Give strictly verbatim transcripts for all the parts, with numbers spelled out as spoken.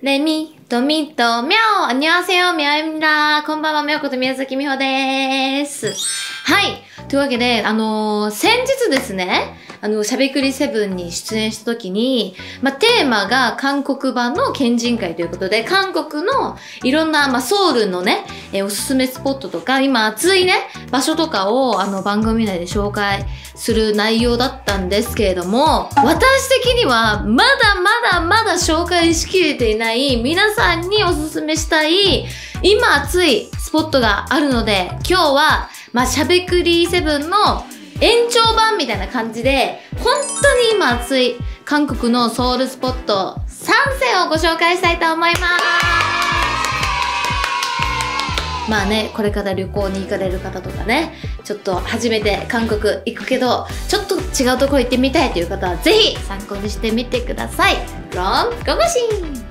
レミとミとミャオ안녕하세요、ミャオ입니다。こんばんは、みょうこと宮崎美穂です。はい。というわけで、あのー、先日ですね、あの、しゃべくりセブンに出演した時に、まあ、テーマが韓国版の県人会ということで、韓国のいろんな、まあ、ソウルのね、えー、おすすめスポットとか、今熱いね、場所とかを、あの、番組内で紹介する内容だったんですけれども、私的には、まだまだまだ紹介しきれていない、皆さんにおすすめしたい、今熱いスポットがあるので、今日は、まあ、しゃべくりセブンの延長版みたいな感じで、本当に今熱い韓国のソウルスポットさんせんをご紹介したいと思います。まあね、これから旅行に行かれる方とかね、ちょっと初めて韓国行くけど、ちょっと違うとこ行ってみたいという方はぜひ参考にしてみてください。ロンゴゴシン。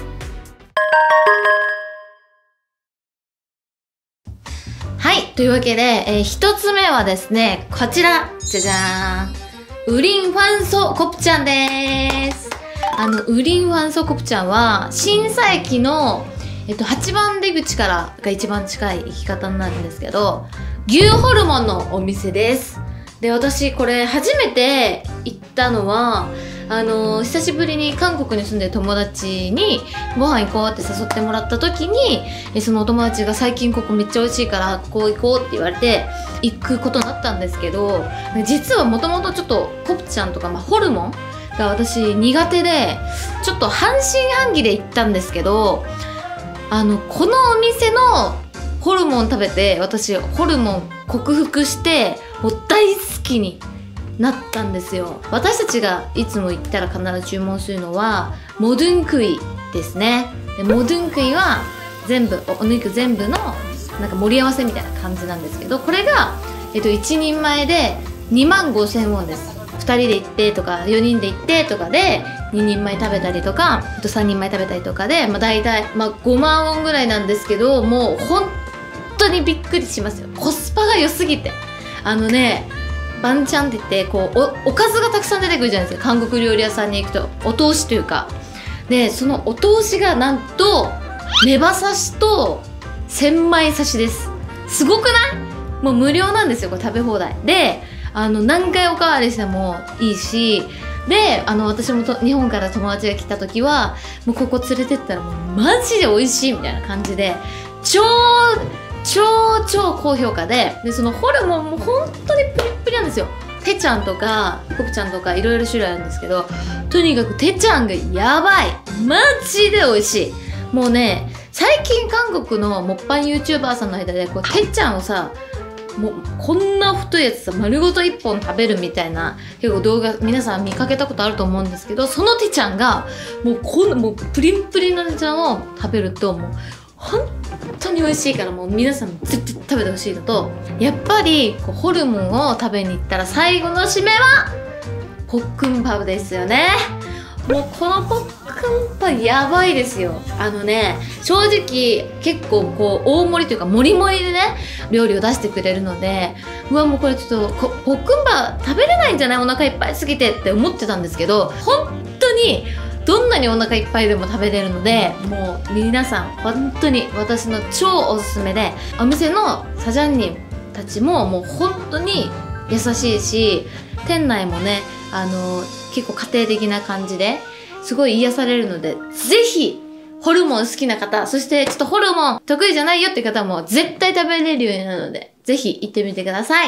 はい。というわけで、えー、一つ目はですね、こちら。じゃじゃーん。ウリンファンソコプチャンでーす。あの、ウリンファンソコプチャンは、新佐駅の、えっと、はちばん出口からが一番近い行き方になるんですけど、牛ホルモンのお店です。で、私、これ、初めて行ったのは、あのー、久しぶりに韓国に住んでる友達にご飯行こうって誘ってもらった時に、えそのお友達が最近ここめっちゃ美味しいからここ行こうって言われて行くことになったんですけど、実はもともとちょっとコプチャンとか、まあ、ホルモンが私苦手で、ちょっと半信半疑で行ったんですけど、あの、このお店のホルモン食べて、私ホルモン克服してもう大好きになったんですよ。私たちがいつも行ったら必ず注文するのはモドゥンクイですね。でモドゥンクイは全部お肉全部のなんか盛り合わせみたいな感じなんですけど、これが、えっと、いちにんまえでにまんごせんウォンです。ふたりで行ってとかよにんで行ってとかでににんまえ食べたりとか、あとさんにんまえ食べたりとかで、まあ、大体、まあ、ごまんウォンぐらいなんですけど、もう本当にびっくりしますよ。コスパが良すぎて、あのね、バンチャンって言ってこう お, おかずがたくさん出てくるじゃないですか、韓国料理屋さんに行くと。お通しというかで、そのお通しがなんとレバ刺しと千枚刺しです。すごくない？もう無料なんですよ、これ食べ放題で。あの何回おかわりしてもいいし、で、あの私もと日本から友達が来た時はもうここ連れてったらもうマジで美味しいみたいな感じで、超超超高評価で、でそのホルモンも本当にプリップリなんですよ。テチャンとかコプチャンとかいろいろ種類あるんですけど、とにかくテチャンがやばい、マジで美味しい。もうね、最近韓国のもっぱん YouTuber さんの間でこうテチャンをさ、もうこんな太いやつさ丸ごといっぽん食べるみたいな結構動画皆さん見かけたことあると思うんですけど、そのテチャンがもうこんもうプリンプリンのテチャンを食べるともう本当に美味しいから、もう皆さんも絶対食べてほしいのと、やっぱりこうホルモンを食べに行ったら最後の締めはポックンパブですよね。もうこのポックンパやばいですよ。あのね、正直結構こう大盛りというか盛り盛りでね料理を出してくれるので、うわもうこれちょっとポックンパ食べれないんじゃない、お腹いっぱいすぎてって思ってたんですけど、本当にどんなにお腹いっぱいでも食べれるので、もう皆さん本当に私の超おすすめで、お店のサジャン人たちももう本当に優しいし、店内もね、あの結構家庭的な感じですごい癒されるので、ぜひホルモン好きな方、そしてちょっとホルモン得意じゃないよって方も絶対食べれるようになるので、ぜひ行ってみてください。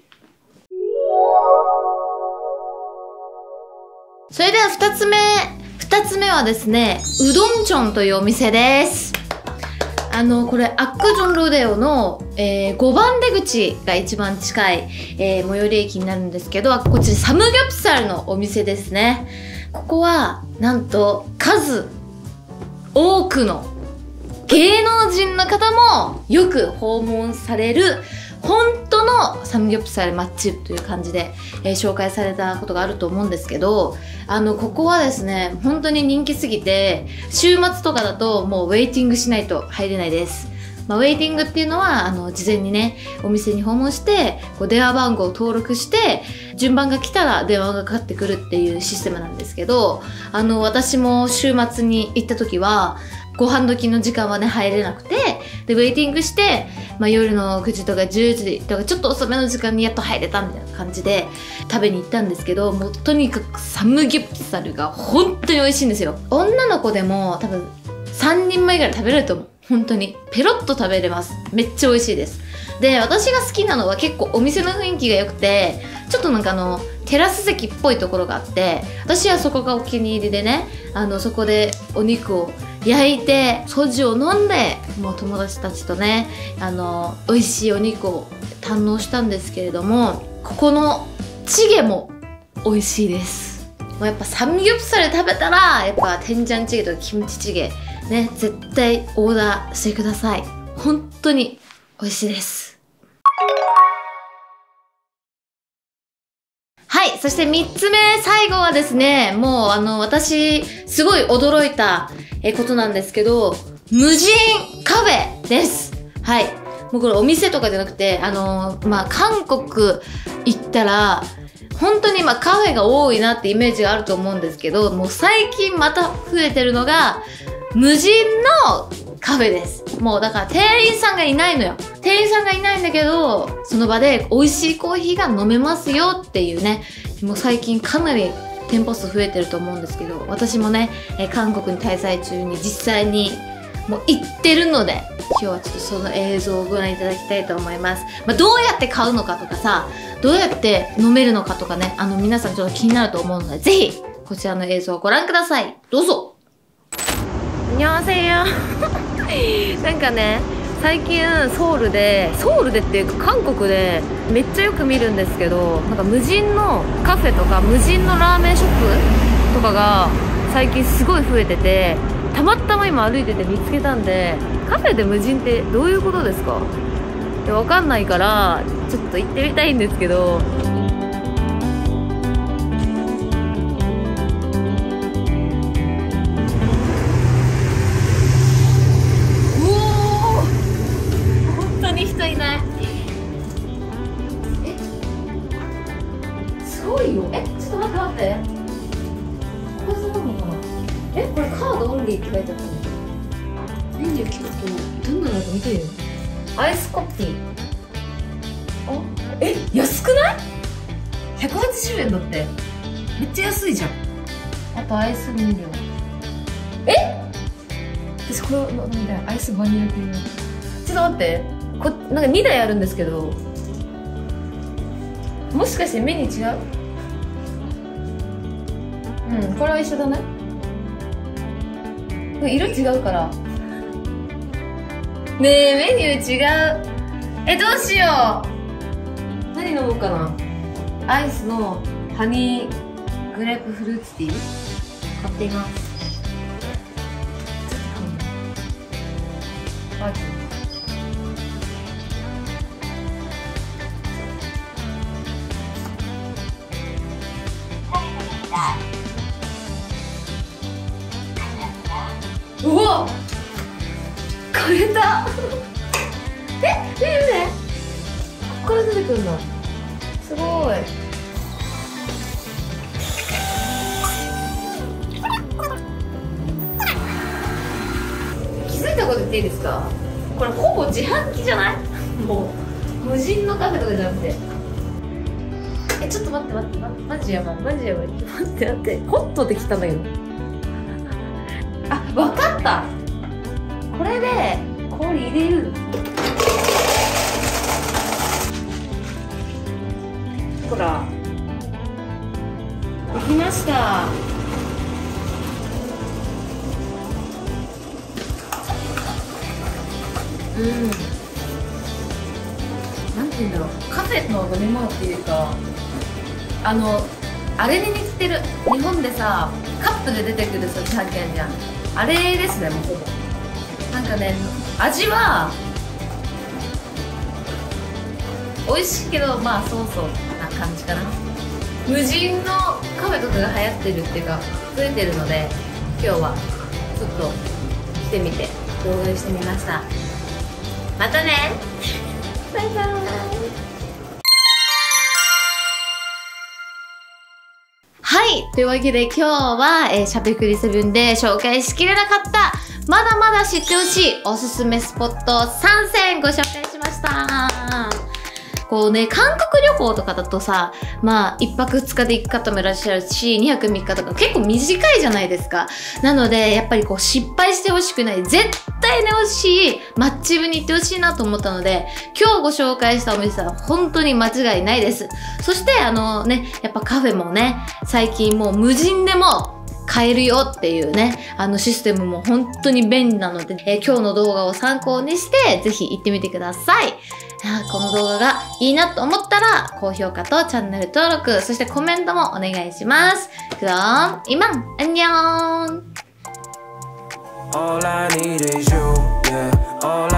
それでは二つ目二つ目はですね、うどんチョンというお店です。あの、これ、アックジョンロデオの、えー、ごばん出口が一番近い、えー、最寄り駅になるんですけど、こちらサムギョプサルのお店ですね。ここは、なんと、数多くの芸能人の方もよく訪問される、本当のサムギョプサルマッチという感じで、えー、紹介されたことがあると思うんですけど、あのここはですね本当に人気すぎて、週末とかだともうウェイティングしないと入れないです。 まあ、ウェイティングっていうのはあの事前にねお店に訪問してこう電話番号を登録して順番が来たら電話がかかってくるっていうシステムなんですけど、あの私も週末に行った時はご飯時の時間はね入れなくて、でウェイティングして、まあ、夜のくじとかじゅうじとかちょっと遅めの時間にやっと入れたみたいな感じで食べに行ったんですけど、もうとにかくサムギョプサルが本当に美味しいんですよ。女の子でも多分さんにんまえぐらい食べれると思う。本当にペロッと食べれます。めっちゃ美味しいです。で、私が好きなのは結構お店の雰囲気が良くて、ちょっとなんかあのテラス席っぽいところがあって、私はそこがお気に入りでね、あのそこでお肉を焼いてソジュを飲んで、もう友達たちとねあの美味しいお肉を堪能したんですけれども、ここのチゲも美味しいです。もうやっぱサムギョプサル食べたらやっぱ天ジャンチゲとかキムチチゲね、絶対オーダーしてください。本当に美味しいです。はい、そしてみっつめ、最後はですね、もうあの私すごい驚いたことなんですけど、無人カフェです。はい、もうこれお店とかじゃなくて、あのまあ韓国行ったら本当にまあカフェが多いなってイメージがあると思うんですけど、もう最近また増えてるのが無人のカフェです。もうだから店員さんがいないのよ。店員さんがいないんだけど、その場で美味しいコーヒーが飲めますよっていうね、もう最近かなり店舗数増えてると思うんですけど、私もね、え韓国に滞在中に実際にもう行ってるので、今日はちょっとその映像をご覧いただきたいと思います。まあ、どうやって買うのかとかさ、どうやって飲めるのかとかね、あの皆さんちょっと気になると思うので、ぜひこちらの映像をご覧ください。どうぞ。 にゃーせーやなんかね、最近ソウルでソウルでっていうか韓国でめっちゃよく見るんですけど、なんか無人のカフェとか無人のラーメンショップとかが最近すごい増えてて、たまたま今歩いてて見つけたんで、カフェで無人ってどういうことですか？でわかんないからちょっと行ってみたいんですけど、 人いない。え、すごいよ。え、ちょっと待って待って。これそうなのかな。え、これカードオンリーって書いてあったの。メニュー結構どんなのか見てよ。アイスコッピー。あ、え、安くない？ひゃくはちじゅうえんだって。めっちゃ安いじゃん。あとアイス飲料。え？私これ飲みたい。アイスバニラ系の。ちょっと待って。こなんかにだいあるんですけど、もしかしてメニュー違う？うん、これは一緒だね。色違うから。ねえ、メニュー違う。え、どうしよう。何飲もうかな。アイスのハニーグレープフルーツティー買っています。ちょっとうわっ、買えたえ、見て見て、ここから出てくるんだ。すごい。気づいたこと言っていいですか？これほぼ自販機じゃない？もう無人のカフェとかじゃなくて。え、ちょっと待って待って待って、マジやばいマジやばい。待って待って、ホットできたんだけど。あ、わかった。これで氷入れる。ほら、できました。うん、なんて言うんだろう、カフェの飲み物っていうか、あのあれに似てる。日本でさカップで出てくるさ自販機あるじゃん、あれですね。もうほぼなんかね、味は美味しいけど、まあそうそうな感じかな。無人のカフェとかが流行ってるっていうか増えてるので、今日はちょっと来てみて動画にしてみました。 またね。 バイバイ。はい。というわけで今日は、えー、しゃべくりセブンで紹介しきれなかった、まだまだ知ってほしいおすすめスポットさんせんご紹介しました。こうね、韓国旅行とかだとさ、まあ、いっぱくふつかで行く方もいらっしゃるし、にはくみっかとか結構短いじゃないですか。なので、やっぱりこう失敗してほしくない、絶対に欲しい、マッチ部に行ってほしいなと思ったので、今日ご紹介したお店は本当に間違いないです。そして、あのね、やっぱカフェもね、最近もう無人でも、買えるよっていうね、あのシステムも本当に便利なので、えー、今日の動画を参考にして、ぜひ行ってみてください。この動画がいいなと思ったら、高評価とチャンネル登録、そしてコメントもお願いします。그럼 이만 안녕. All I need is you, yeah. All